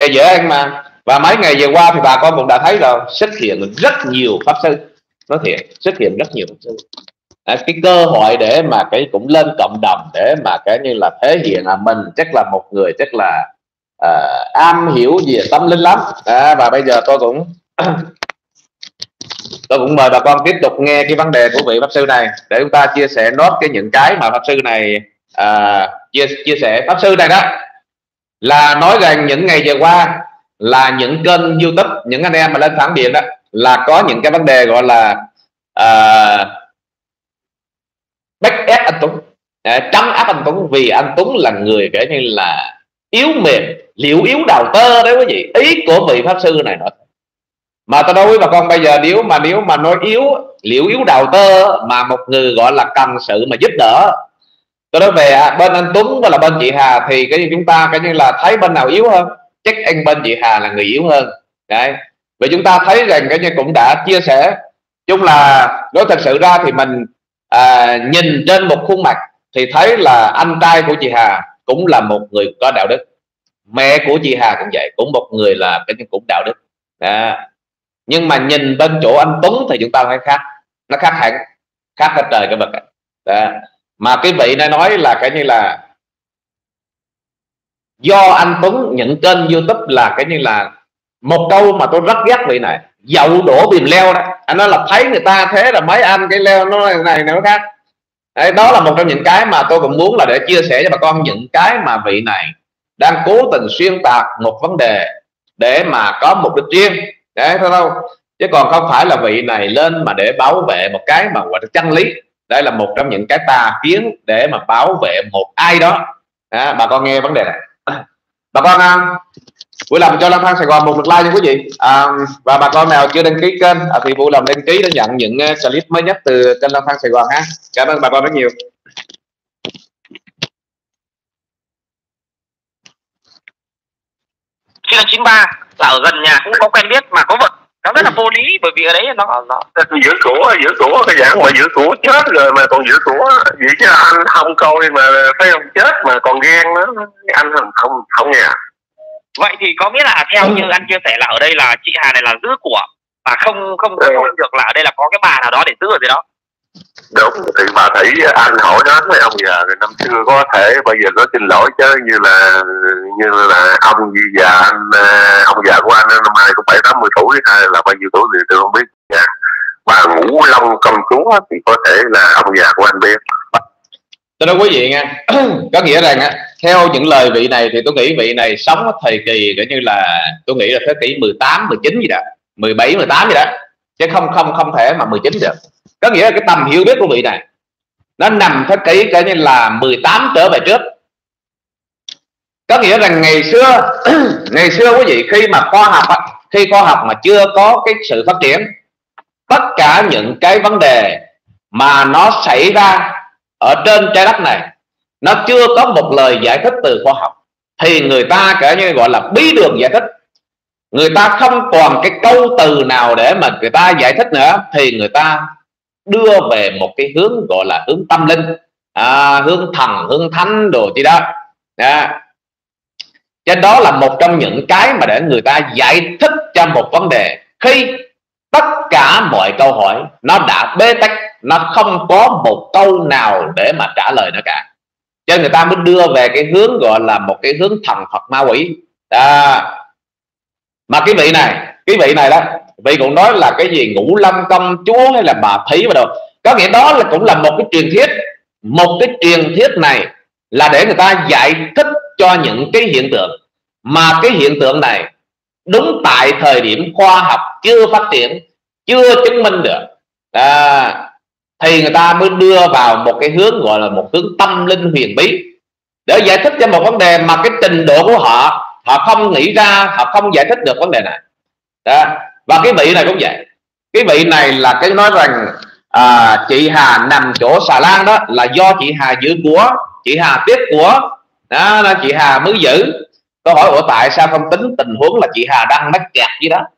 dễ ăn mà. Và mấy ngày vừa qua thì bà con cũng đã thấy rồi, xuất hiện rất nhiều pháp sư, nói thiệt, xuất hiện rất nhiều pháp sư. Cái cơ hội để mà cái cũng lên cộng đồng để mà cái như là thể hiện là mình chắc là một người chắc là am hiểu về tâm linh lắm. Và bây giờ tôi cũng mời bà con tiếp tục nghe cái vấn đề của vị pháp sư này để chúng ta chia sẻ nốt những cái mà pháp sư này chia sẻ. Pháp sư này đó là nói rằng những ngày vừa qua là những kênh YouTube, những anh em mà lên phản biện đó là có những cái vấn đề gọi là bắt ép anh Tuấn, trấn áp anh Tuấn, vì anh Tuấn là người kể như là yếu mềm, liễu yếu đào tơ đấy quý vị. Ý của vị pháp sư này nói, mà tôi nói với bà con bây giờ nếu mà nói liễu yếu đào tơ mà một người gọi là cần sự mà giúp đỡ, tôi nói về bên anh Tuấn và là bên chị Hà thì cái chúng ta cái như là thấy bên nào yếu hơn, chắc anh bên chị Hà là người yếu hơn đấy. Vì chúng ta thấy rằng cái như cũng đã chia sẻ chung là nói thật sự ra thì mình nhìn trên một khuôn mặt thì thấy là anh trai của chị Hà cũng là một người có đạo đức, mẹ của chị Hà cũng vậy, cũng một người là cái cũng đạo đức đó. Nhưng mà nhìn bên chỗ anh Tuấn thì chúng ta thấy khác, nó khác hẳn, khác hết trời cái bậc đó. Mà cái vị này nói là cái như là do anh Tuấn những kênh YouTube là cái như là một câu mà tôi rất ghét vị này, dậu đổ bìm leo đó. Anh nói là thấy người ta thế là mấy anh cái leo nó này nó khác đấy. Đó là một trong những cái mà tôi cũng muốn là để chia sẻ cho bà con những cái mà vị này đang cố tình xuyên tạc một vấn đề để mà có mục đích riêng đấy thôi đâu, chứ còn không phải là vị này lên mà để bảo vệ một cái mà gọi là chân lý. Đây là một trong những cái tà kiến để mà bảo vệ một ai đó. Bà con nghe vấn đề này. Bà con vui lòng cho Long Phan Sài Gòn một like cho quý vị, và bà con nào chưa đăng ký kênh thì vui lòng đăng ký để nhận những clip mới nhất từ kênh Long Phan Sài Gòn ha. Cảm ơn bà con rất nhiều. Trên 93 là ở gần nhà cũng có quen biết mà có vợ, nó rất là vô lý, bởi vì ở đấy nó giữ của cái dạng mà giữ của chết rồi mà còn giữ của gì chứ anh không coi mà thấy ông chết mà còn ghen nữa, anh không nghe. Vậy thì có nghĩa là theo như anh chia sẻ là ở đây là chị Hà này là giữ của và không được là ở đây là có cái bà nào đó để giữ ở dưới đó. Đúng, thì bà thấy anh hỏi đó với ông già rồi năm xưa có thể bây giờ có xin lỗi chứ như là ông gì già anh, ông già của anh năm nay cũng 70-80 tuổi hay là bao nhiêu tuổi thì tôi không biết. Bà Ngũ Long công chúa thì có thể là ông già của anh biết. Tôi nói quý vị nha, có nghĩa rằng theo những lời vị này thì tôi nghĩ vị này sống ở thời kỳ kiểu như là tôi nghĩ là thế kỷ 18, 19 gì đó, 17, 18 gì đó, chứ không thể mà 19 được. Có nghĩa là cái tầm hiểu biết của vị này nó nằm thế kỷ kiểu như là 18 trở về trước. Có nghĩa rằng ngày xưa quý vị khi khoa học mà chưa có cái sự phát triển, tất cả những cái vấn đề mà nó xảy ra ở trên trái đất này nó chưa có một lời giải thích từ khoa học thì người ta kể như gọi là bí đường giải thích. Người ta không còn cái câu từ nào để mà người ta giải thích nữa thì người ta đưa về một cái hướng gọi là hướng tâm linh, hướng thần, hướng thánh đồ gì đó. Cho đó là một trong những cái mà để người ta giải thích cho một vấn đề khi tất cả mọi câu hỏi nó đã bế tắc, nó không có một câu nào để mà trả lời nữa cả, cho người ta mới đưa về cái hướng gọi là một cái hướng thần Phật ma quỷ. Mà cái vị này đó, vị cũng nói là cái gì Ngũ Lâm công chúa hay là bà Thí mà đâu, có nghĩa đó là cũng là một cái truyền thuyết. Một cái truyền thuyết này là để người ta giải thích cho những cái hiện tượng, mà cái hiện tượng này đúng tại thời điểm khoa học chưa phát triển, chưa chứng minh được, thì người ta mới đưa vào một cái hướng gọi là một hướng tâm linh huyền bí để giải thích cho một vấn đề mà cái trình độ của họ không nghĩ ra, họ không giải thích được vấn đề này đó. Và cái vị này cũng vậy, cái vị này là cái nói rằng chị Hà nằm chỗ xà lan đó là do chị Hà giữ của, chị Hà tiếp của đó, chị Hà mới giữ. Tôi hỏi ủa tại sao không tính tình huống là chị Hà đang mắc kẹt gì đó,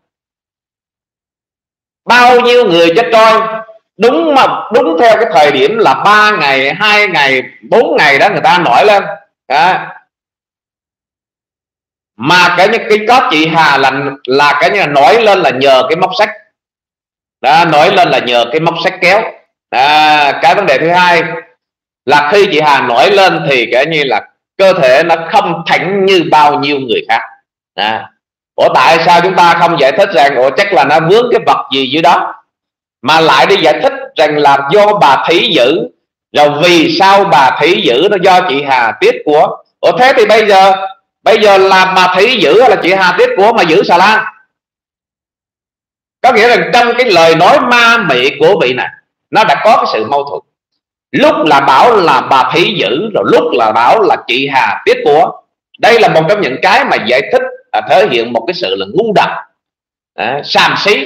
bao nhiêu người chết trôi, đúng theo cái thời điểm là 3 ngày 2 ngày 4 ngày đó người ta nổi lên đó. mà cái có chị Hà là cái như là nổi lên là nhờ cái móc sách đó, nổi lên là nhờ cái móc sách kéo. Cái vấn đề thứ hai là khi chị Hà nổi lên thì cái như là cơ thể nó không thẳng như bao nhiêu người khác. Ủa tại sao chúng ta không giải thích rằng ủa chắc là nó vướng cái vật gì dưới đó, mà lại đi giải thích rằng là do bà thí giữ, rồi vì sao bà thí giữ nó do chị Hà tiết của. Ủa thế thì bây giờ là bà thí giữ hay là chị Hà tiết của mà giữ xà lan? Có nghĩa rằng trong cái lời nói ma mị của vị này nó đã có cái sự mâu thuẫn, lúc là bảo là bà thí giữ, rồi lúc là bảo là chị Hà tiết của. Đây là một trong những cái mà giải thích thể hiện một cái sự là ngu đần, xàm xí,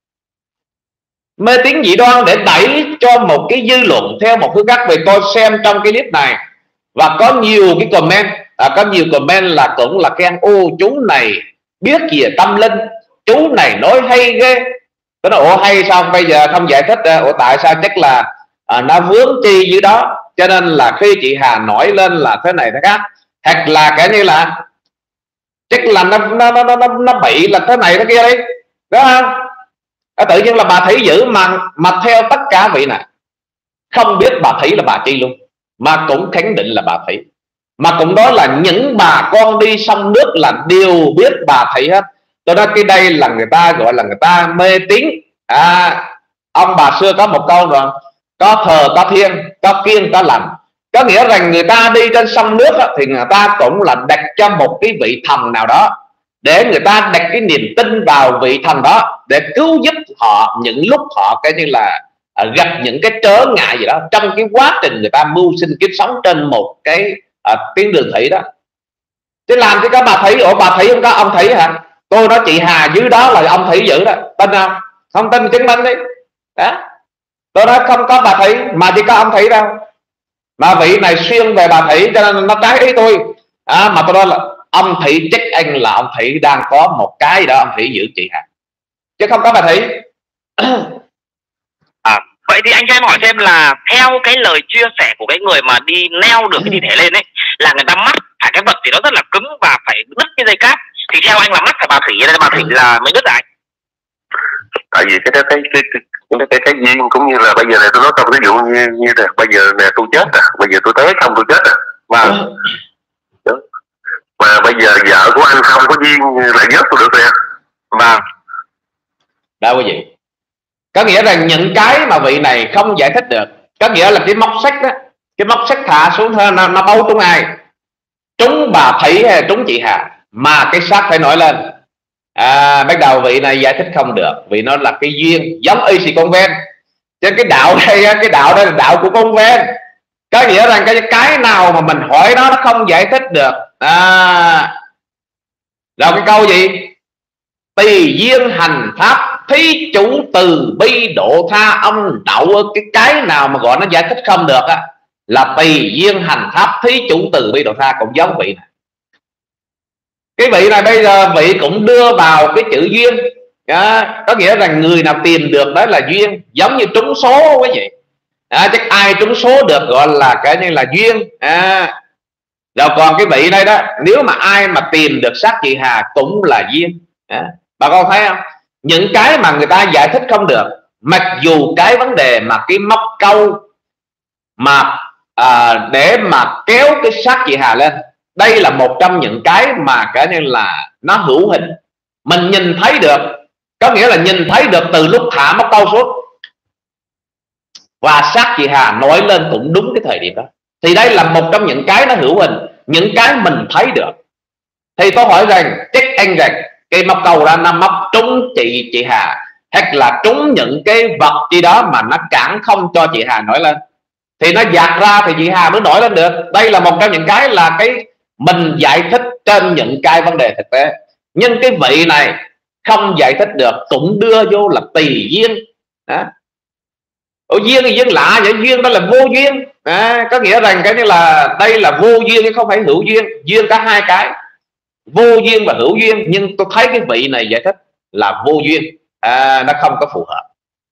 mê tín dị đoan để đẩy cho một cái dư luận theo một hướng khác. Vì tôi xem trong cái clip này và có nhiều cái comment, có nhiều comment là cũng là khen ô chú này biết gì về tâm linh, chú này nói hay ghê. Tôi nói ủa hay sao bây giờ không giải thích? Ủa tại sao? Chắc là nó vướng chi dưới đó, cho nên là khi chị Hà nổi lên là thế này thế khác, hoặc là cái như là chắc là nó bị là thế này thế kia đi đó không? Tự nhiên là bà thí giữ mà theo tất cả vị này không biết bà thí là bà chi luôn, mà cũng khẳng định là bà thí, mà cũng đó là những bà con đi sông nước là đều biết bà thí hết. Tôi nói cái đây là người ta gọi là người ta mê tín. Ông bà xưa có một câu rồi, có thờ có thiên, có kiêng có lành. Có nghĩa rằng người ta đi trên sông nước thì người ta cũng là đặt cho một cái vị thần nào đó, để người ta đặt cái niềm tin vào vị thần đó để cứu giúp họ những lúc họ cái như là gặp những cái trở ngại gì đó trong cái quá trình người ta mưu sinh kiếp sống trên một cái tuyến đường thủy đó. Chứ làm chứ có bà thí, ủa bà thí không có ông thí hả? Tôi nói chị Hà dưới đó là ông thí giữ đó, tin không? Không tin chứng minh đi đó. Tôi nói không có bà thí mà chỉ có ông thí đâu, mà vị này xuyên về bà thí cho nên nó trái ý tôi. Mà tôi nói là ông thí chắc anh là ông thí đang có một cái đó ông thí giữ chị Hà, chứ không có bà thí. Vậy thì anh cho em hỏi thêm là theo cái lời chia sẻ của cái người mà đi neo được cái thi thể lên ấy, là người ta mắc phải cái vật thì nó rất là cứng và phải đứt cái dây cáp, thì theo anh là mắc phải bà thủy nên bà thủy là mới đứt lại? Tại vì cái duyên cũng như là bây giờ này tôi nói trong ví dụ như là bây giờ nè tôi chết bây giờ tôi tới xong tôi chết và mà bây giờ vợ của anh không có duyên là vớt tôi được nè. Và đâu quý vị, có nghĩa là những cái mà vị này không giải thích được, có nghĩa là cái móc sắt đó, cái móc sắt thả xuống nó bấu trúng ai, trúng bà Thủy hay trúng chị Hà, mà cái xác phải nổi lên. Bắt đầu vị này giải thích không được, vì nó là cái duyên giống y xì con ven. Trên cái đạo đây, cái đạo đây là đạo của con ven, có nghĩa rằng cái nào mà mình hỏi nó không giải thích được. Rồi cái câu gì tùy duyên hành pháp thí chủ từ bi độ tha ông đậu, cái nào mà gọi nó giải thích không được là tùy duyên hành pháp thí chủ từ bi độ tha. Cũng giống vị này, cái vị này bây giờ vị cũng đưa vào cái chữ duyên. Có nghĩa rằng người nào tìm được đó là duyên, giống như trúng số quý vị. Chắc ai trúng số được gọi là cái như là duyên. Rồi còn cái vị này đó, nếu mà ai mà tìm được xác chị Hà cũng là duyên. Bà con thấy không, những cái mà người ta giải thích không được, mặc dù cái vấn đề mà cái móc câu mà để mà kéo cái xác chị Hà lên, đây là một trong những cái mà cái như là nó hữu hình, mình nhìn thấy được. Có nghĩa là nhìn thấy được từ lúc thả móc câu xuống và xác chị Hà nổi lên cũng đúng cái thời điểm đó. Thì đây là một trong những cái nó hữu hình, những cái mình thấy được. Thì tôi hỏi rằng chắc anh rằng cái móc câu ra nó móc trúng chị Hà, hay là trúng những cái vật gì đó mà nó cản không cho chị Hà nổi lên, thì nó dạt ra thì chị Hà mới nổi lên được. Đây là một trong những cái là cái mình giải thích trên những cái vấn đề thực tế. Nhưng cái vị này không giải thích được, cũng đưa vô là tùy duyên. Duyên thì duyên lạ vậy, duyên đó là vô duyên. Có nghĩa rằng cái như là đây là vô duyên chứ không phải hữu duyên. Duyên có hai cái, vô duyên và hữu duyên. Nhưng tôi thấy cái vị này giải thích là vô duyên, nó không có phù hợp.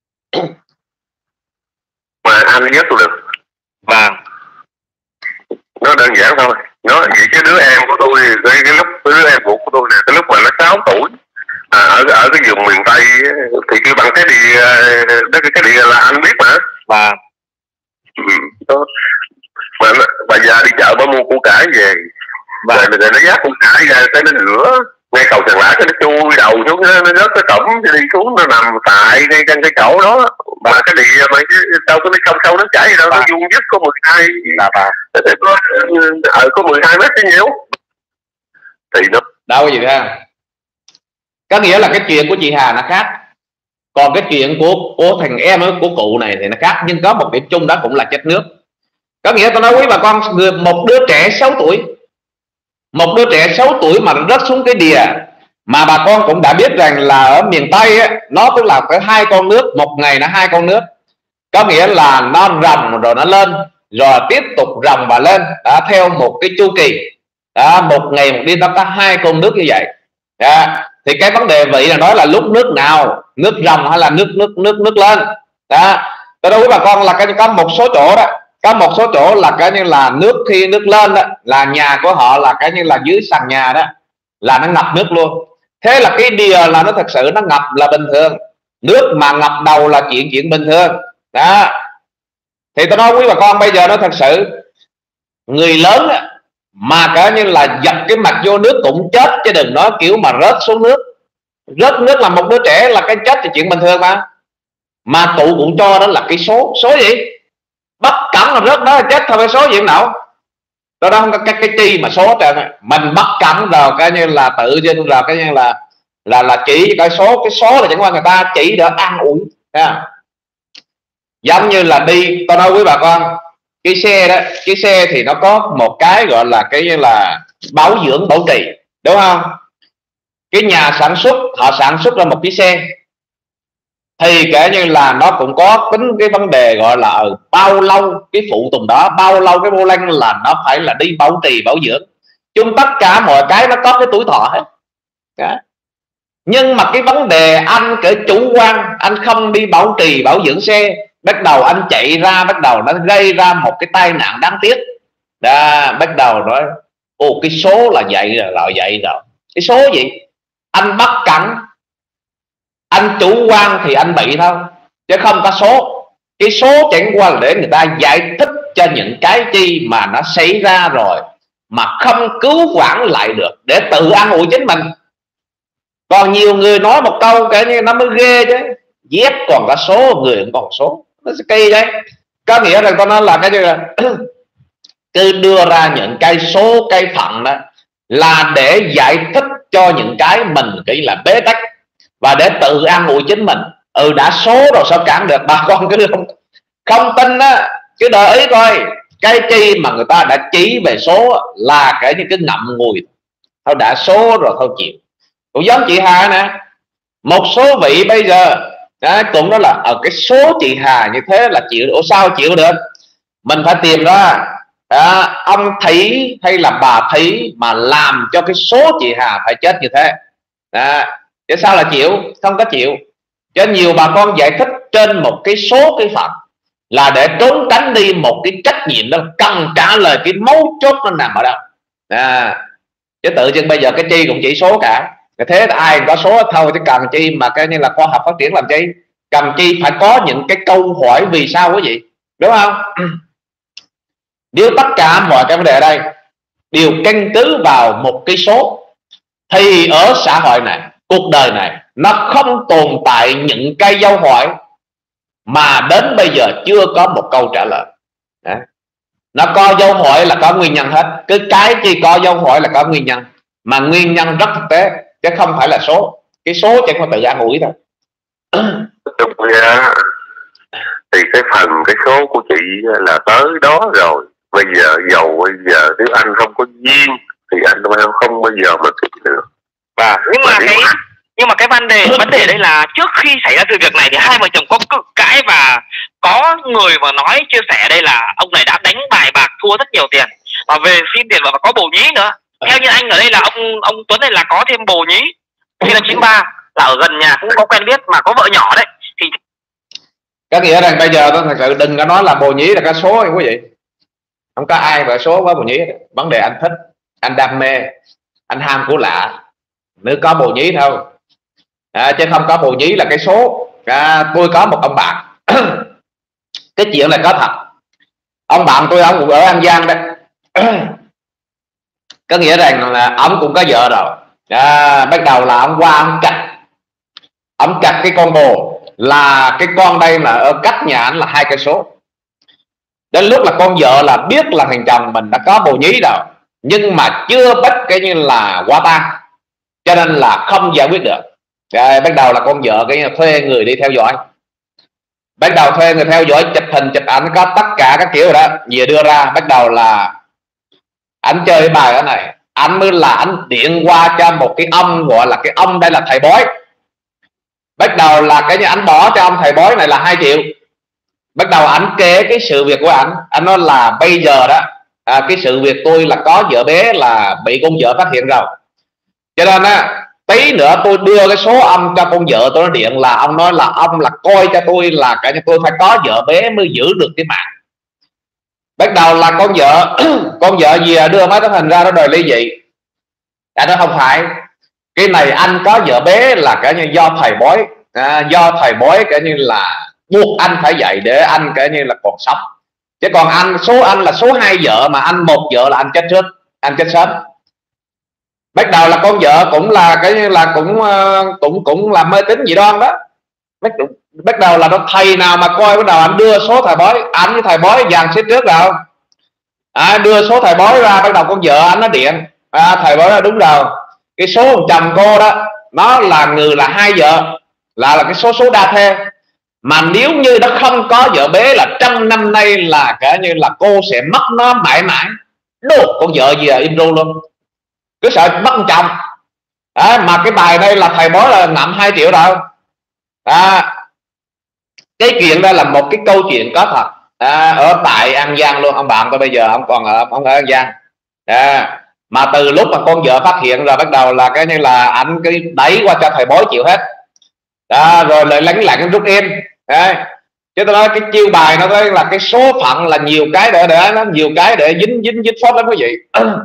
Mà anh giúp tôi được. Vâng, nó đơn giản thôi. Nó vậy cái đứa em của tôi cái lúc cái đứa em ruột của tôi nè, cái lúc mà nó 6 tuổi, ở cái vùng miền Tây thì kêu bằng cái đìa, cái đìa là anh biết mà. Và Đó. Bà già đi chợ bà mua củ cải về, rồi nó dắt củ cải ra tới nó rửa ngay cầu Tràng Lã, cái nó chui đầu xuống, nó rớt cái cổng đi xuống, nó nằm tại ngay chân cái chỗ đó. Mà cái đìa mà đâu có sông sâu nó chảy gì đâu, nó vuông vức có 12 có 12 mét cái nhiêu thì nó đâu có gì ha. Có nghĩa là cái chuyện của chị Hà nó khác, còn cái chuyện của thằng em của cụ này thì nó khác, nhưng có một điểm chung đó cũng là chết nước. Có nghĩa tôi nói quý bà con, một đứa trẻ 6 tuổi, một đứa trẻ 6 tuổi mà rớt xuống cái đìa, mà bà con cũng đã biết rằng là ở miền Tây á, nó tức là tới 2 con nước, một ngày nó 2 con nước, có nghĩa là nó ròng rồi nó lên, rồi tiếp tục ròng và lên, theo một cái chu kỳ, một ngày một đi nó có 2 con nước như vậy. Thì cái vấn đề vậy là nói là lúc nước nào, nước ròng hay là nước lên đó. Tôi nói với bà con là có một số chỗ đó, có một số chỗ là cái như là nước, khi nước lên đó là nhà của họ là cái như là dưới sàn nhà đó là nó ngập nước luôn. Thế là cái đìa là nó thật sự nó ngập là bình thường, nước mà ngập đầu là chuyện bình thường đó. Thì tôi nói quý bà con bây giờ nó thật sự người lớn đó, mà cả như là dập cái mặt vô nước cũng chết, chứ đừng nói kiểu mà rớt xuống nước. Rớt nước là một đứa trẻ là cái chết thì chuyện bình thường mà cụ cũng cho đó là cái số gì bất cẩn là rớt đó là chết thôi, cái số gì nào tôi đó không có cái chi mà số trời này. Mình bất cẩn rồi cái như là tự dưng rồi cái như là chỉ cái số là chẳng qua người ta chỉ để an ủi. Giống như là đi, tôi nói với bà con, cái xe đó, cái xe thì nó có một cái gọi là cái như là bảo dưỡng bảo trì, đúng không? Cái nhà sản xuất họ sản xuất ra một cái xe thì kể như là nó cũng có tính cái vấn đề gọi là bao lâu cái phụ tùng đó, bao lâu cái vô lăng là nó phải là đi bảo trì bảo dưỡng, chung tất cả mọi cái nó có cái tuổi thọ hết đó. Nhưng mà cái vấn đề anh kể chủ quan, anh không đi bảo trì bảo dưỡng xe, bắt đầu anh chạy ra, bắt đầu nó gây ra một cái tai nạn đáng tiếc đó. Bắt đầu nói ô cái số là vậy rồi cái số gì anh bất cẩn, anh chủ quan thì anh bị thôi, chứ không có số. Cái số chẳng qua là để người ta giải thích cho những cái chi mà nó xảy ra rồi mà không cứu vãn lại được, để tự an ủi chính mình. Còn nhiều người nói một câu cái như nó mới ghê chứ, dép còn có số, người cũng còn số, nó sẽ kỳ đấy. Có nghĩa là con nói là cái như là cứ đưa ra những cái số cái phận đó là để giải thích cho những cái mình cái là bế tắc, và để tự an ủi chính mình. Đã số rồi sao cản được. Bà con cứ không tin á, cứ đợi ý coi cái chi mà người ta đã chỉ về số là cái như cái ngậm ngùi thôi, đã số rồi thôi chịu. Cũng giống chị Hà nè, một số vị bây giờ cũng đó là ở cái số chị Hà như thế là chịu. Sao chịu được? Mình phải tìm ra ông Thí hay là bà Thí mà làm cho cái số chị Hà phải chết như thế chứ sao là chịu? Không có chịu. Cho nhiều bà con giải thích trên một cái số cái phận là để trốn tránh đi một cái trách nhiệm đó, cần trả lời cái mấu chốt nó nằm ở đâu. Chứ tự nhiên bây giờ cái chi cũng chỉ số cả, thế ai có số thôi, chứ cần chi mà cái như là khoa học phát triển làm chi, cần chi phải có những cái câu hỏi vì sao quý vị, đúng không? Nếu tất cả mọi cái vấn đề ở đây đều căn cứ vào một cái số thì ở xã hội này, cuộc đời này nó không tồn tại những cái dấu hỏi mà đến bây giờ chưa có một câu trả lời. Nó có dấu hỏi là có nguyên nhân hết, cứ cái gì có dấu hỏi là có nguyên nhân, mà nguyên nhân rất thực tế chứ không phải là số. Cái số chỉ có tự an ủi thôi. Thì cái phần cái số của chị là tới đó rồi. Bây giờ nếu anh không có duyên thì anh không bao giờ mà thích được. Nhưng mà cái vấn đề đây là trước khi xảy ra sự việc này thì hai vợ chồng có cự cãi, và có người mà nói chia sẻ đây là ông này đã đánh bài bạc thua rất nhiều tiền và về xin tiền, và có bồ nhí nữa. Theo như anh ở đây là ông Tuấn này là có thêm bồ nhí, khi là 93 là ở gần nhà cũng có quen biết mà có vợ nhỏ đấy. Thì có nghĩa rằng bây giờ tôi thật sự đừng có nói là bồ nhí là cái số quý vị, không có ai mà số với bồ nhí. Vấn đề anh thích, anh đam mê, anh ham của lạ, nếu có bồ nhí thôi, chứ không có bồ nhí là cái số. Tôi có một ông bạn cái chuyện này có thật. Ông bạn tôi ông cũng ở An Giang đấy. Có nghĩa rằng là ông cũng có vợ rồi. Bắt đầu là ông qua ông cạch cái con bồ, là cái con đây là ở cách nhà anh là 2 cây số. Đến lúc là con vợ là biết là thằng chồng mình đã có bồ nhí rồi, nhưng mà chưa bắt cái như là quá tan, cho nên là không giải quyết được. Bắt đầu là con vợ cái thuê người đi theo dõi, bắt đầu thuê người theo dõi, chụp hình chụp ảnh có tất cả các kiểu đó về đưa ra. Bắt đầu là anh chơi cái bài đó này, anh mới là anh điện qua cho một cái ông, gọi là cái ông đây là thầy bói. Bắt đầu là cái như anh bỏ cho ông thầy bói này là 2 triệu. Bắt đầu anh kể cái sự việc của anh nói là bây giờ đó cái sự việc tôi là có vợ bé là bị con vợ phát hiện rồi, cho nên tí nữa tôi đưa cái số âm cho con vợ tôi, nó điện là ông nói là ông là coi cho tôi là cả tôi phải có vợ bé mới giữ được cái mạng. Bắt đầu là con vợ con vợ gì đưa mấy tấm hình ra, nó đòi ly dị. Nó không phải, cái này anh có vợ bé là cả như do thầy bói, do thầy bói cả như là buộc anh phải dạy để anh cả như là còn sống, chứ còn anh là số 2 vợ, mà anh 1 vợ là anh chết trước, anh chết sớm. Bắt đầu là con vợ cũng là cái như là cũng là mê tín dị đoan đó. Bắt đầu là nó thầy nào mà coi, bắt đầu anh đưa số thầy bói, anh với thầy bói dàn xếp trước rồi, đưa số thầy bói ra. Bắt đầu con vợ anh nó điện, thầy bói nói đúng rồi, cái số chồng cô đó nó là người là 2 vợ, là cái số đa thê, mà nếu như nó không có vợ bé là trăm năm nay là cả như là cô sẽ mất nó mãi mãi. Đồ con vợ gì im ru luôn, cứ sợ mất chồng. Mà cái bài đây là thầy bói là nằm 2 triệu rồi. Cái chuyện đây là một cái câu chuyện có thật, ở tại An Giang luôn. Ông bạn tôi bây giờ ông còn ở An Giang. Mà từ lúc mà con vợ phát hiện rồi, bắt đầu là cái như là anh cái đẩy qua cho thầy bói chịu hết. Rồi lại lánh lặng rút em. Chứ tôi nói cái chiêu bài nó là cái số phận là nhiều cái để nó nhiều cái để dính phốt lắm quý vị.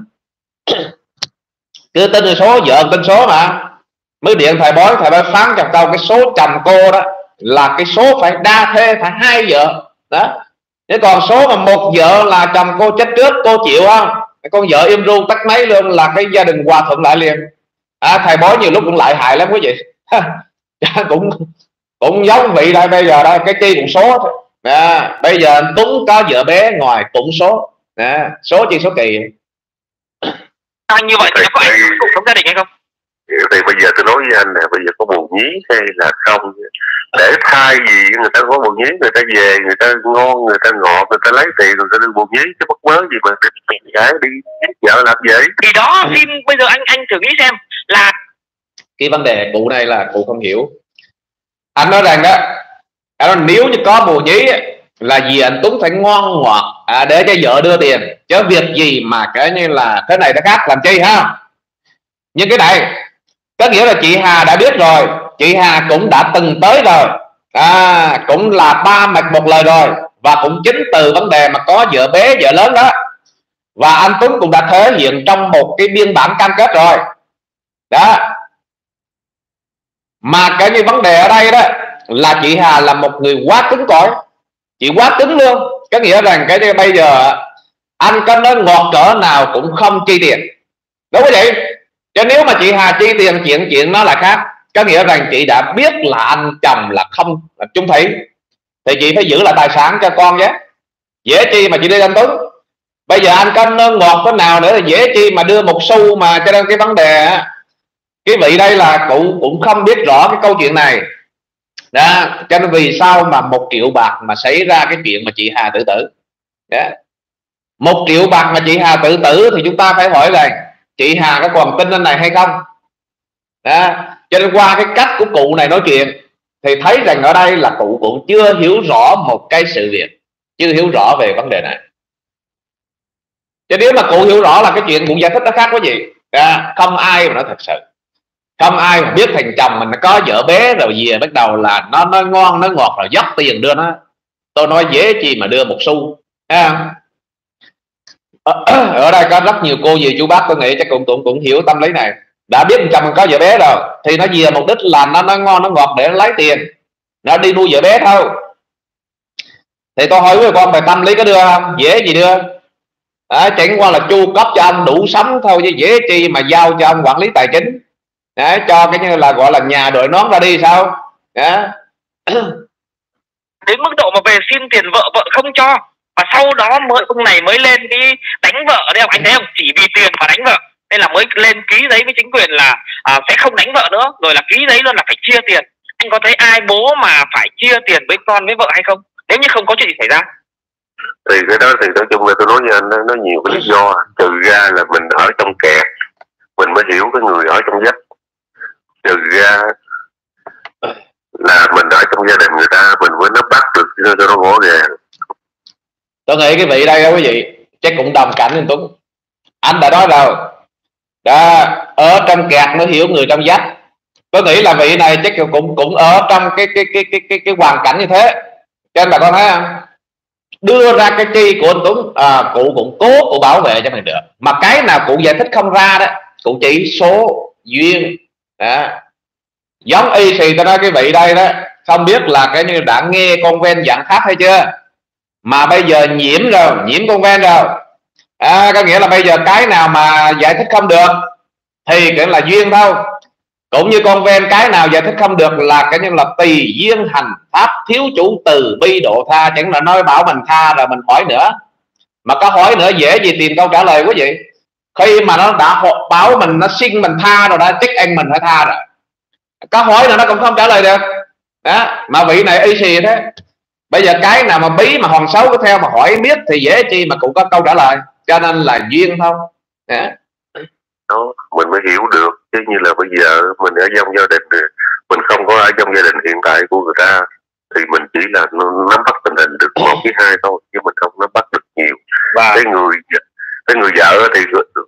Cứ tin số vợ tin số mà mới điện thầy bói phán cho câu cái số chồng cô đó là cái số phải đa thê, phải 2 vợ đó. Chứ còn số mà 1 vợ là chồng cô chết trước, cô chịu không? Con vợ im ru tắt máy luôn là cái gia đình hòa thuận lại liền. Thầy bói nhiều lúc cũng lại hại lắm quý vị. cũng giống vị đây bây giờ đây, cái chi cũng số thôi. Bây giờ anh Tuấn có vợ bé ngoài cũng số, số chi số kỳ. Như vậy thì có ảnh cuộc sống gia đình hay không? Thì bây giờ tôi nói với anh là bây giờ có bồ nhí hay là không, để thay vì người ta có bồ nhí, người ta về, người ta ngon, người ta ngọt, người ta lấy tiền, người ta đưa bồ nhí, chứ bất mớ gì mà gái đi giết vợ làm vậy. Thì đó, xin bây giờ anh thử nghĩ xem là cái vấn đề cụ này là cụ không hiểu. Anh nói rằng đó, nếu như có bồ nhí là vì anh Tuấn phải ngon ngọt để cho vợ đưa tiền, chứ việc gì mà cái như là thế này thế khác làm chi ha. Nhưng cái này có nghĩa là chị Hà đã biết rồi, chị Hà cũng đã từng tới rồi, cũng là 3 mặt một lời rồi, và cũng chính từ vấn đề mà có vợ bé vợ lớn đó, và anh Tuấn cũng đã thể hiện trong một cái biên bản cam kết rồi đó. Mà cái như vấn đề ở đây đó là chị Hà là một người quá cứng cỏi, chị quá cứng luôn. Có nghĩa rằng cái như bây giờ anh có nói ngọt cỡ nào cũng không chi tiền, đúng không vậy? Chứ nếu mà chị Hà chi tiền, chuyện nó là khác. Có nghĩa rằng chị đã biết là anh chồng là không là chung thủy, thì chị phải giữ lại tài sản cho con nhé. Dễ chi mà chị đi anh Tuấn. Bây giờ anh có ngọt cái nào nữa là dễ chi mà đưa 1 xu mà. Cho nên cái vấn đề cái vị đây là cụ cũng không biết rõ cái câu chuyện này đó. Cho nên vì sao mà 1 triệu bạc mà xảy ra cái chuyện mà chị Hà tự tử đó. 1 triệu bạc mà chị Hà tự tử thì chúng ta phải hỏi rằng chị Hà có còn tin anh này hay không đó. Cho nên qua cái cách của cụ này nói chuyện thì thấy rằng ở đây là cụ cũng chưa hiểu rõ một cái sự việc, chưa hiểu rõ về vấn đề này. Chứ nếu mà cụ hiểu rõ là cái chuyện cụ giải thích nó khác quá gì. Không ai mà nói thật sự, không ai mà biết thằng chồng mình nó có vợ bé rồi về bắt đầu là nó ngon nó ngọt rồi dốc tiền đưa nó. Tôi nói dễ chi mà đưa 1 xu. Ở đây có rất nhiều cô dì chú bác tôi nghĩ chắc cũng hiểu tâm lý này, đã biết chồng có vợ bé rồi thì nó về mục đích là nó ngon nó ngọt để nó lấy tiền, nó đi nuôi vợ bé thôi. Thì tôi hỏi với con về tâm lý có đưa không? Dễ gì đưa. Chẳng qua là chu cấp cho ông đủ sống thôi, chứ dễ chi mà giao cho ông quản lý tài chính. Cho cái như là gọi là nhà đội nón ra đi sao. Đến mức độ mà về xin tiền vợ, vợ không cho, và sau đó ông này mới lên cái đánh vợ đấy không anh thấy không, chỉ vì tiền mà đánh vợ nên là mới lên ký giấy với chính quyền là sẽ không đánh vợ nữa, rồi là ký giấy luôn là phải chia tiền. Anh có thấy ai bố mà phải chia tiền với con với vợ hay không, nếu như không có chuyện gì xảy ra? Thì cái đó thì nói chung là tôi nói với anh, nó nhiều cái lý do, trừ ra là mình ở trong kẹt mình mới hiểu cái người ở trong vách, trừ ra là mình ở trong gia đình người ta mình mới nắm bắt được cho nó rõ ràng. Tôi nghĩ cái vị đây đó quý vị chắc cũng đồng cảnh với Tuấn, anh đã nói rồi đó, ở trong kẹt mới hiểu người trong vách. Tôi nghĩ là vị này chắc cũng ở trong cái hoàn cảnh như thế, cho nên bà con thấy không, đưa ra cái chi của anh Tuấn cụ cũng cố cụ bảo vệ cho mình được, mà cái nào cụ giải thích không ra đó cụ chỉ số duyên đó. Giống y xì tôi nói cái vị đây đó, không biết là cái như đã nghe con ven dạng khác hay chưa, mà bây giờ nhiễm rồi, nhiễm con ven rồi. Có nghĩa là bây giờ cái nào mà giải thích không được thì cái là duyên thôi, cũng như con ven cái nào giải thích không được là cái như là tùy duyên hành pháp thiếu chủ từ bi độ tha. Chẳng là nói bảo mình tha rồi mình hỏi nữa, mà có hỏi nữa dễ gì tìm câu trả lời quý vị. Khi mà nó đã báo mình, nó xin mình tha rồi đã, chắc anh mình phải tha rồi, có hỏi nữa nó cũng không trả lời được đó. Mà vị này y xì thế, bây giờ cái nào mà bí mà hòn xấu cứ theo mà hỏi biết thì dễ chi mà cũng có câu trả lời, cho nên là duyên thôi đó, mình mới hiểu được. Chứ như là bây giờ mình ở trong gia đình, mình không có ở trong gia đình hiện tại của người ta thì mình chỉ là nắm bắt tình hình được một cái hai thôi, chứ mình không nắm bắt được nhiều. Và cái người vợ thì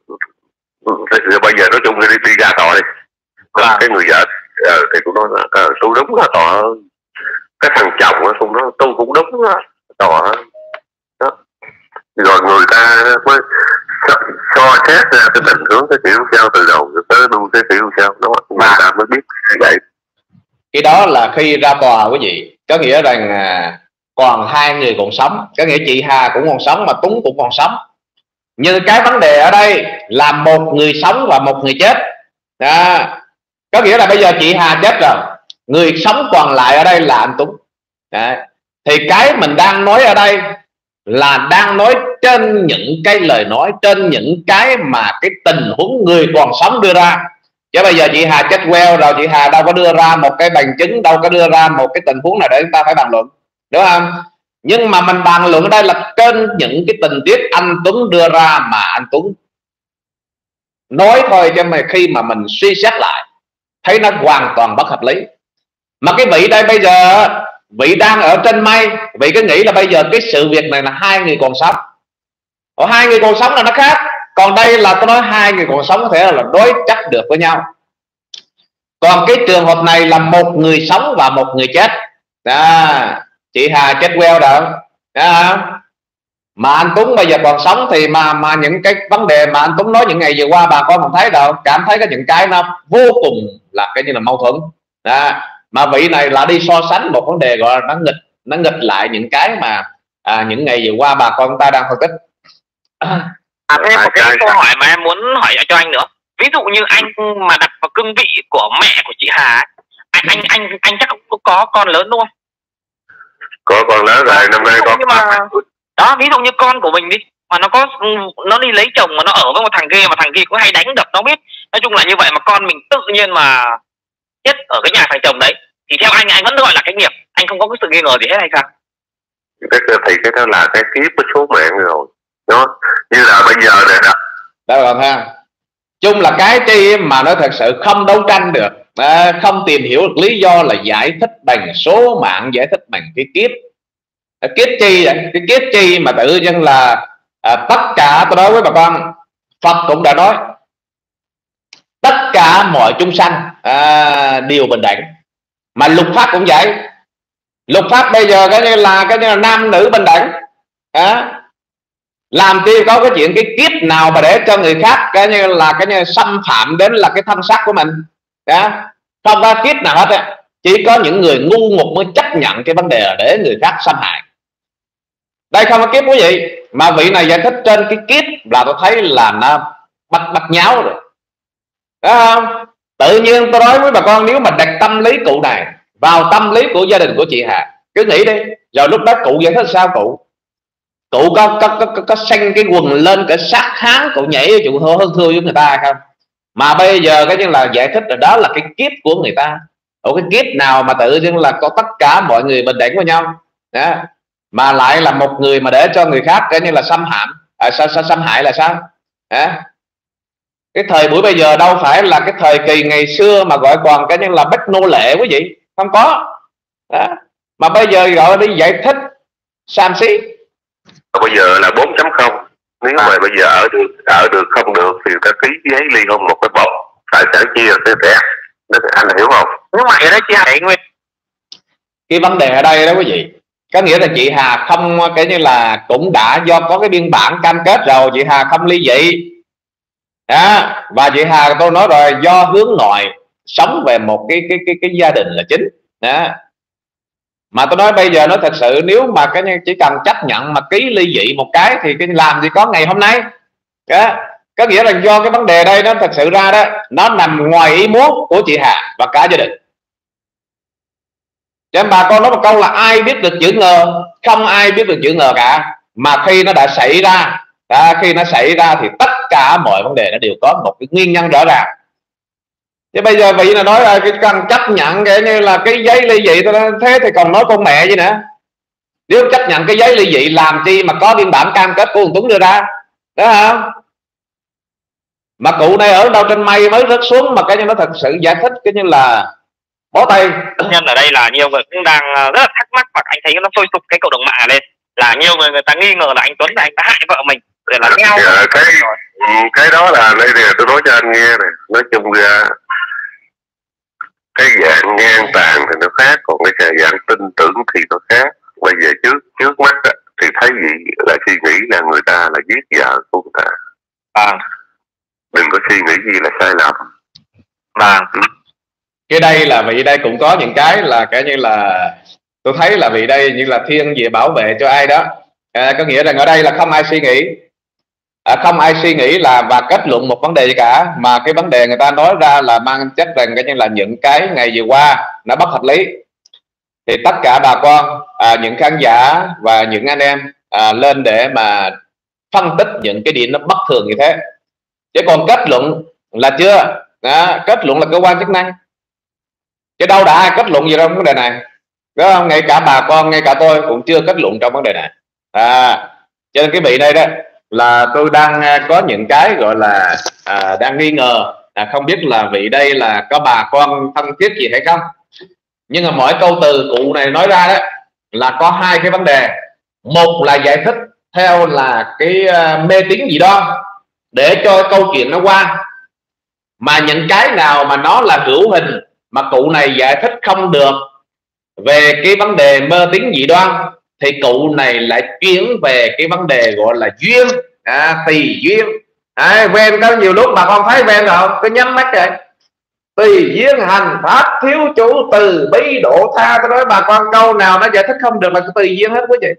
bây giờ nói chung đi ra tòa đi. Cái người vợ thì cũng nói là tôi đúng là tòa, cái thằng chồng cũng nói tôi cũng đúng đó, tòa đó. Rồi người ta mới so xét ra cái tình huống cái kiểu sao từ đầu tới đuôi cái kiểu sao đó, người ta mới biết như vậy. Cái đó là khi ra tòa quý vị, có nghĩa rằng còn hai người còn sống, có nghĩa chị Hà cũng còn sống mà Tuấn cũng còn sống. Nhưng cái vấn đề ở đây là một người sống và một người chết đó. Có nghĩa là bây giờ chị Hà chết rồi, người sống còn lại ở đây là anh Tuấn đó. Thì cái mình đang nói ở đây là đang nói trên những cái lời nói, trên những cái mà cái tình huống người còn sống đưa ra. Chứ bây giờ chị Hà chết queo rồi, chị Hà đâu có đưa ra một cái bằng chứng, đâu có đưa ra một cái tình huống nào để chúng ta phải bàn luận, đúng không? Nhưng mà mình bàn luận ở đây là trên những cái tình tiết anh Tuấn đưa ra mà anh Tuấn nói thôi, cho mà khi mà mình suy xét lại thấy nó hoàn toàn bất hợp lý. Mà cái vị đây bây giờ vị đang ở trên mây, vị cứ nghĩ là bây giờ cái sự việc này là hai người còn sống. Ở hai người còn sống là nó khác, còn đây là tôi nói hai người còn sống có thể là đối chất được với nhau. Còn cái trường hợp này là một người sống và một người chết đó. Chị Hà chết queo rồi đó. Mà anh Tuấn bây giờ còn sống thì mà những cái vấn đề mà anh Tuấn nói những ngày vừa qua bà con còn thấy đâu, cảm thấy có những cái nó vô cùng là cái như là mâu thuẫn đó. Mà vị này là đi so sánh một vấn đề gọi là nó nghịch lại những cái mà những ngày vừa qua bà con ta đang phân tích. Thêm một cái câu hỏi mà em muốn hỏi cho anh nữa, ví dụ như anh mà đặt vào cương vị của mẹ của chị Hà, anh chắc cũng có con lớn đúng không? Có con lớn rồi, năm nay con. Nhưng mà đó, ví dụ như con của mình đi mà nó đi lấy chồng mà nó ở với một thằng kia mà thằng kia cũng hay đánh đập nó biết, nói chung là như vậy, mà con mình tự nhiên mà chết ở cái nhà thằng chồng đấy, thì theo anh vẫn gọi là cái nghiệp, anh không có cái sự nghi ngờ gì hết hay sao? Thì cái đó là cái kiếp của số mạng rồi đó, như là bây giờ này đó là ha. Chung là cái chi mà nó thật sự không đấu tranh được, không tìm hiểu được lý do là giải thích bằng số mạng, giải thích bằng cái kiếp. Kiếp chi vậy? Cái kiếp chi mà tự nhiên là tất cả, tôi nói với bà con, Phật cũng đã nói tất cả mọi chúng sanh đều bình đẳng. Mà luật pháp cũng vậy, luật pháp bây giờ cái như là nam nữ bình đẳng Làm chi có cái chuyện cái kiếp nào mà để cho người khác cái như là cái như xâm phạm đến là cái thân xác của mình đó. Không có kiếp nào hết á. Chỉ có những người ngu ngục mới chấp nhận cái vấn đề là để người khác xâm hại. Đây không có kiếp quý vị, mà vị này giải thích trên cái kiếp là tôi thấy là nó bắt nháo rồi đó không? Tự nhiên tôi nói với bà con, nếu mà đặt tâm lý cụ này vào tâm lý của gia đình của chị Hà, cứ nghĩ đi, rồi lúc đó cụ giải thích sao? Cụ có xanh cái quần lên cái sát háng, cụ nhảy chủ hơn thưa với người ta không? Mà bây giờ cái như là giải thích là đó là cái kiếp của người ta. Ở cái kiếp nào mà tự nhiên là có tất cả mọi người bình đẳng với nhau đó, mà lại là một người mà để cho người khác cái như là xâm hại xâm hại là sao đó? Cái thời buổi bây giờ đâu phải là cái thời kỳ ngày xưa mà gọi còn cái như là bắt nô lệ quý vị, không có đó. Mà bây giờ gọi đi giải thích xàm xí. Bây giờ là 4.0, nếu mà bây giờ ở được không được thì ta ký giấy ly hôn một cái bọc, tài sản chia sẽ rẻ, anh hiểu không? Nhưng mà đó chị Hà Nguyên, cái vấn đề ở đây đó quý vị, có nghĩa là chị Hà không cái như là cũng đã do có cái biên bản cam kết rồi, chị Hà không ly dị đó. Và chị Hà tôi nói rồi, do hướng nội sống về một cái gia đình là chính đó. Mà tôi nói bây giờ nó thật sự nếu mà cái chỉ cần chấp nhận mà ký ly dị một cái thì cái làm gì có ngày hôm nay đó. Có nghĩa là do cái vấn đề đây nó thật sự ra đó, nó nằm ngoài ý muốn của chị Hà và cả gia đình. Cho bà con nói một câu là ai biết được chữ ngờ, không ai biết được chữ ngờ cả. Mà khi nó đã xảy ra khi nó xảy ra thì tất cả mọi vấn đề nó đều có một cái nguyên nhân rõ ràng. Chứ bây giờ vị là nói là cái cần chấp nhận cái như là cái giấy ly dị, thế thì còn nói con mẹ gì nữa. Nếu chấp nhận cái giấy ly dị làm chi mà có biên bản cam kết của ông Tuấn đưa ra đó không? Mà cụ này ở đâu trên mây mới rớt xuống mà cái như nó thật sự giải thích cái như là bó tay. Nhân ở đây là nhiều người cũng đang rất là thắc mắc, và anh thấy nó sôi sục cái cộng đồng mạng lên, là nhiều người ta nghi ngờ là anh Tuấn là anh đã hại vợ mình rồi là nhau. Cái đó là đây nè, tôi nói cho anh nghe này, nói chung ra cái dạng ngang tàn thì nó khác, còn cái dạng tin tưởng thì nó khác. Bây giờ trước mắt á, thì thấy gì là suy nghĩ là người ta là giết vợ của người ta. Đừng có suy nghĩ gì là sai lầm. Cái đây là vì đây cũng có những cái là cái như là tôi thấy là vì đây như là thiên về bảo vệ cho ai đó. Có nghĩa rằng ở đây là không ai suy nghĩ, không ai suy nghĩ là và kết luận một vấn đề gì cả, mà cái vấn đề người ta nói ra là mang chất rằng cái như là những cái ngày vừa qua nó bất hợp lý. Thì tất cả bà con, những khán giả và những anh em lên để mà phân tích những cái điểm nó bất thường như thế. Chứ còn kết luận là chưa, kết luận là cơ quan chức năng, chứ đâu đã ai kết luận gì trong vấn đề này đó không? Ngay cả bà con, ngay cả tôi cũng chưa kết luận trong vấn đề này. Cho nên cái vị đây đó là tôi đang có những cái gọi là đang nghi ngờ, không biết là vị đây là có bà con thân thiết gì hay không. Nhưng mà mỗi câu từ cụ này nói ra đó là có hai cái vấn đề. Một là giải thích theo là cái mê tín gì đó để cho câu chuyện nó qua, mà những cái nào mà nó là hữu hình mà cụ này giải thích không được về cái vấn đề mê tín dị đoan thì cụ này lại chuyển về cái vấn đề gọi là duyên, tùy duyên. Ven có nhiều lúc mà con thấy ven rồi cứ nhắm mắt rồi, tùy duyên hành pháp thiếu chủ từ bi độ tha. Tôi nói bà con câu nào nó giải thích không được là tùy duyên hết quý vị.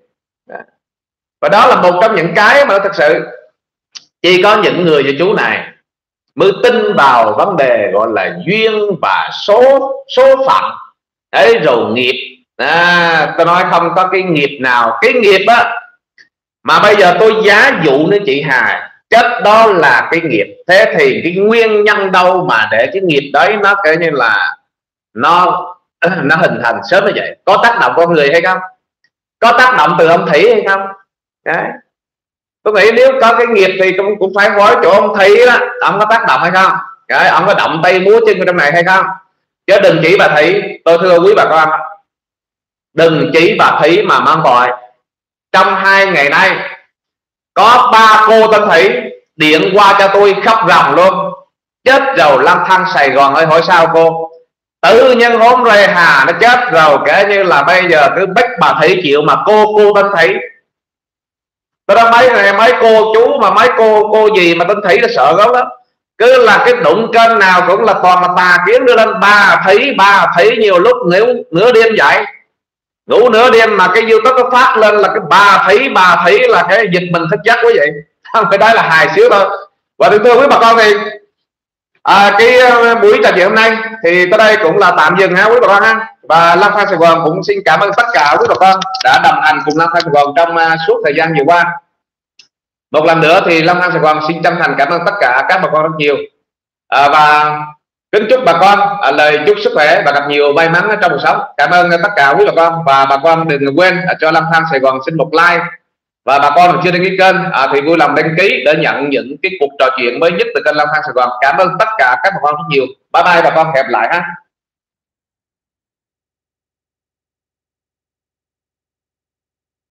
Và đó là một trong những cái mà thật sự chỉ có những người như chú này mới tin vào vấn đề gọi là duyên và số phận đấy, rồi nghiệp. Tôi nói không có cái nghiệp nào, cái nghiệp á mà bây giờ tôi giá dụ nữa chị Hà, chết đó là cái nghiệp. Thế thì cái nguyên nhân đâu mà để cái nghiệp đấy nó cái như là nó hình thành sớm như vậy? Có tác động con người hay không? Có tác động từ ông Thủy hay không? Đấy. Tôi nghĩ nếu có cái nghiệp thì cũng phải hỏi chỗ ông Thủy đó, ông có tác động hay không? Đấy, ông có động tay múa chân trong này hay không? Chứ đừng chỉ bà Thủy. Tôi thưa quý bà con, đừng chỉ bà Thủy mà mang tội. Trong 2 ngày nay có 3 cô tên Thủy điện qua cho tôi khóc ròng luôn. Chết rồi lang thang Sài Gòn ơi, hỏi sao cô? Tự nhiên hôm rồi Hà nó chết rồi, kể như là bây giờ cứ bắt bà Thủy chịu mà cô tên Thủy. Tôi nói mấy cô chú mà mấy cô gì mà tôi thấy nó sợ gấu lắm, cứ là cái đụng kênh nào cũng là toàn là tà kiến đưa lên. Ba thấy nhiều lúc nếu nửa đêm dậy ngủ nửa đêm mà cái YouTube nó phát lên là cái bà thấy là cái giật mình thức giấc quá vậy. Không phải đó là hài xíu thôi. Và thưa quý bà con thì cái buổi trò chuyện hôm nay thì tới đây cũng là tạm dừng ha quý bà con ha. Và Lang Thang Sài Gòn cũng xin cảm ơn tất cả quý bà con đã đồng hành cùng Lang Thang Sài Gòn trong suốt thời gian vừa qua. Một lần nữa thì Lang Thang Sài Gòn xin chân thành cảm ơn tất cả các bà con rất nhiều, và kính chúc bà con lời chúc sức khỏe và gặp nhiều may mắn trong cuộc sống. Cảm ơn tất cả quý bà con, và bà con đừng quên cho Lang Thang Sài Gòn xin một like, và bà con chưa đăng ký kênh thì vui lòng đăng ký để nhận những cái cuộc trò chuyện mới nhất từ kênh Lang Thang Sài Gòn. Cảm ơn tất cả các bà con rất nhiều. Bye bye bà con, hẹn lại ha.